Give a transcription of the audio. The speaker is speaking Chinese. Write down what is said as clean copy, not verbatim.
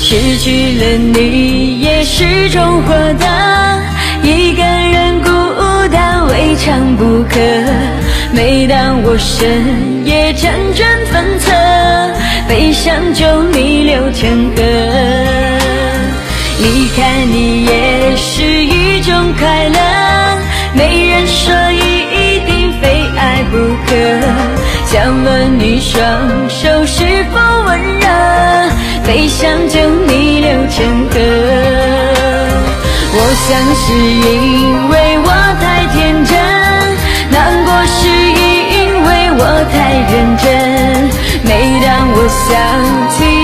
失去了你也是种获得，一个人孤单未尝不可。每当我深夜辗转反侧，悲伤就逆流成河。离开你也是一种快乐，没人说一定非爱不可。想问你双手是否温热，悲伤就逆流成河。我想是因为我太天真，难过是因为我太认真。每当我想起